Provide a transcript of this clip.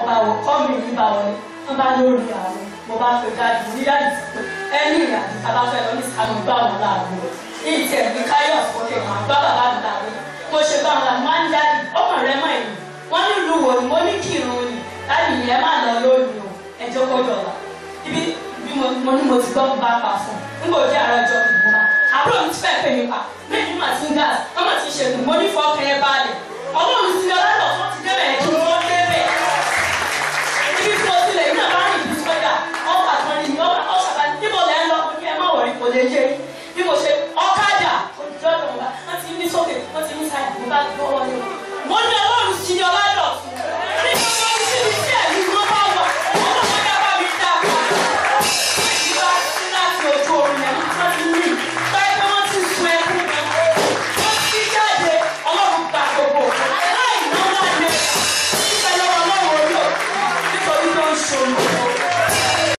bá wọ kọ́ mi ní bá wọlé wọ́n bá lórí àwọn mo bá fẹ́ jáde ní jáde sí pé ẹni ìrìnàjò tá a bá fẹ́ lọ ní ìsàmì gbá wọn láàbò ìtẹ̀ ní káyọ̀ sókè máa gbá bàbá mi láàbò mo ṣe bá wọn là máa ń jáde ọmọ rẹ mọ̀ ẹ̀yìn wọ́n ní ìlú wo ni mo ní kí irun ni láti ìyẹn má lọ lónìí o ẹjọ́ kọjọ ọ̀la ibi mo ní mo ti gbọ́ bá pa fún nígbà òjì àárọ̀ ọjọ́ ìgbìmọ̀ àbúrò mi ti fẹ́ pè mí pa méjì mà ti ń gáàsì wọ́n mà ti ṣègùn mo ní fọ́ọ̀kẹ́ ẹ balẹ̀ ọlọ́run ti lọ lálọ́ tó ti débẹ̀ kí wọ́n débẹ̀ ibi tí mo ti lè ní àbá rìn bí sọ́jà ọkọ̀ àtọ́ni ni ọ̀ṣàbà níbo lẹ́ ń lọ ní ẹ má wọ̀rí kò lè jẹ́ bí mo ṣe ọ̀kadà òjijì ọ̀dọ̀ wọn wọ́n ti ní sókè wọ́n ti ní sáyà mo bá gbọ́ wọlé mo ní ọlọ́run ti lọ lálọ́ ní gbogbo ibi tí ẹ̀mí ló bá wà ọlọ́run yá bá mi dá ìgbà tí láti ojú orin ẹ̀ wọ́n ti ní báyìí pé wọ́n ti sun ẹkún wọ́n ti jáde ọlọ́run gba gbogbo láì náà láì lè nípa lọ́wọ́ ọlọ́run orí ò nítorí tó ń ṣòro.